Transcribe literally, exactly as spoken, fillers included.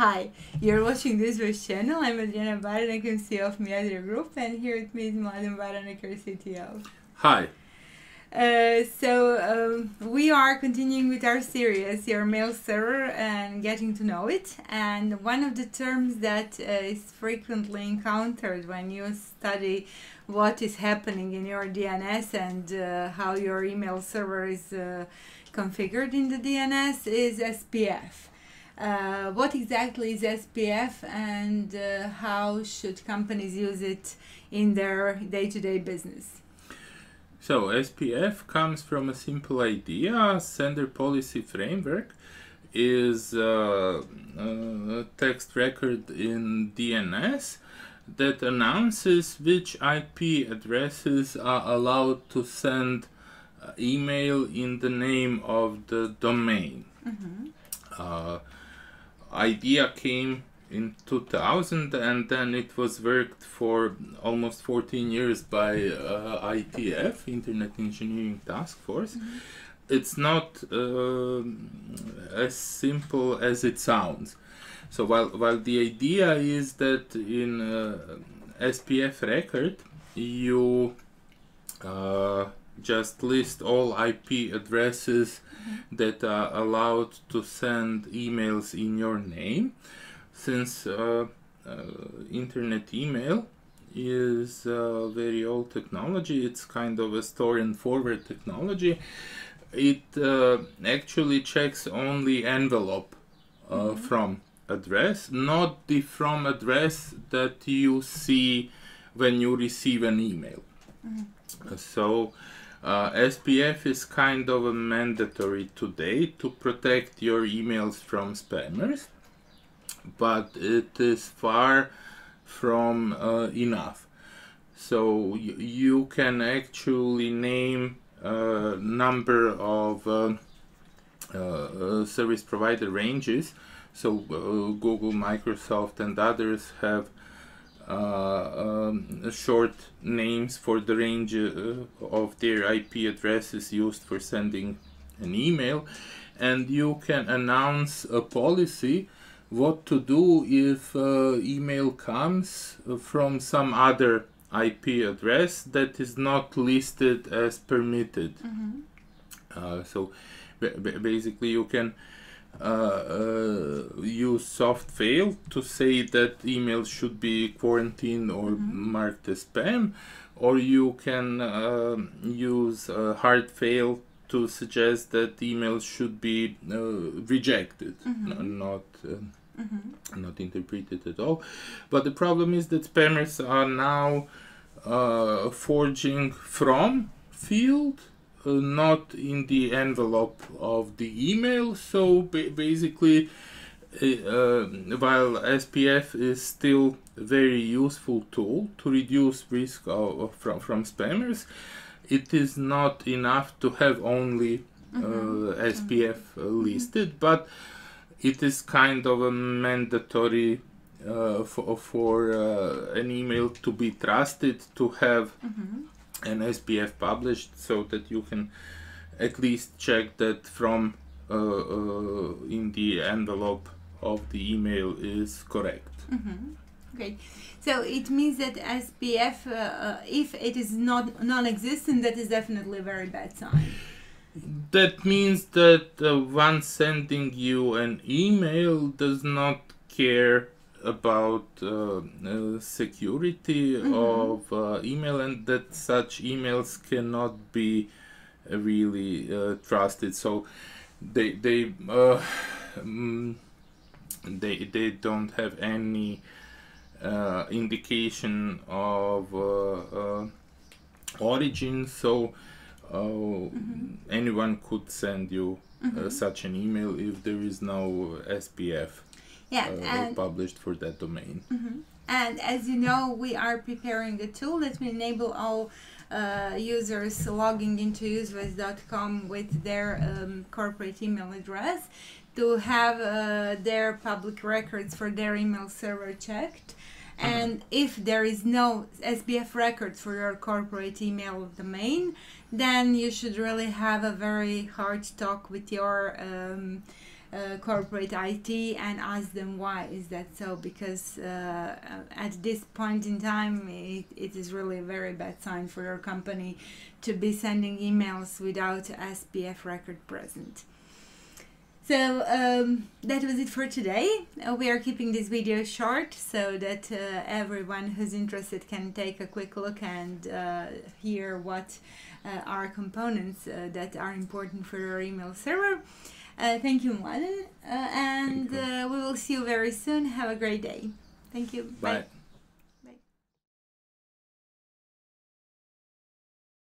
Hi, you're watching the UseWise channel. I'm Adriana Baranek, I'm C E O of Miadria Group, and here with me is Mladen Baranek, our C T O. Hi. Uh, so um, we are continuing with our series, your mail server, and getting to know it. And one of the terms that uh, is frequently encountered when you study what is happening in your D N S and uh, how your email server is uh, configured in the D N S is S P F. Uh, what exactly is S P F, and uh, how should companies use it in their day-to-day business? So S P F comes from a simple idea. Sender Policy Framework is uh, a text record in D N S that announces which I P addresses are allowed to send uh, email in the name of the domain. Mm-hmm. uh, idea came in two thousand, and then it was worked for almost fourteen years by uh, I T F, Internet Engineering Task Force. Mm-hmm. It's not uh, as simple as it sounds. So while, while the idea is that in uh, S P F record you uh, just list all I P addresses mm-hmm. that are allowed to send emails in your name. Since uh, uh, internet email is uh, very old technology, it's kind of a store and forward technology. It uh, actually checks only envelope uh, mm-hmm. from address, not the from address that you see when you receive an email. Mm-hmm. So uh, S P F is kind of a mandatory today to protect your emails from spammers. But it is far from uh, enough. So you can actually name a number of uh, uh, service provider ranges. So uh, Google, Microsoft, and others have uh, um, short names for the range uh, of their I P addresses used for sending an email, and you can announce a policy what to do if uh, email comes from some other I P address that is not listed as permitted. Mm-hmm. uh, so basically you can uh, uh, use soft fail to say that email should be quarantined or mm-hmm. marked as spam, or you can uh, use a hard fail to suggest that emails should be uh, rejected, mm-hmm. not uh, mm-hmm. not interpreted at all. But the problem is that spammers are now uh, forging from field, uh, not in the envelope of the email. So ba basically, uh, while S P F is still a very useful tool to reduce risk of, of from, from spammers, it is not enough to have only mm-hmm. uh, S P F uh, listed, mm-hmm. but it is kind of a mandatory uh, for, for uh, an email to be trusted to have mm-hmm. an S P F published, so that you can at least check that from uh, uh, in the envelope of the email is correct. Mm-hmm. Okay, so it means that S P F, uh, uh, if it is not non-existent, that is definitely a very bad sign. That means that uh, one sending you an email does not care about uh, uh, security mm-hmm. of uh, email, and that such emails cannot be uh, really uh, trusted. So they they uh, um, they they don't have any uh, indication of uh, uh, origin. So. Uh, mm-hmm. anyone could send you mm-hmm. uh, such an email if there is no S P F yeah, uh, and published for that domain. Mm-hmm. And as you know, we are preparing a tool that will enable all uh, users logging into usewise dot com with their um, corporate email address to have uh, their public records for their email server checked. And mm-hmm. if there is no S P F records for your corporate email domain, then you should really have a very hard talk with your um, uh, corporate I T and ask them why is that so, because uh, at this point in time it, it is really a very bad sign for your company to be sending emails without S P F record present. So um, that was it for today. Uh, we are keeping this video short so that uh, everyone who's interested can take a quick look and uh, hear what uh, are components uh, that are important for your email server. Uh, thank you, Mladen, uh, and Thank you. Uh, we will see you very soon. Have a great day. Thank you. Bye. Bye.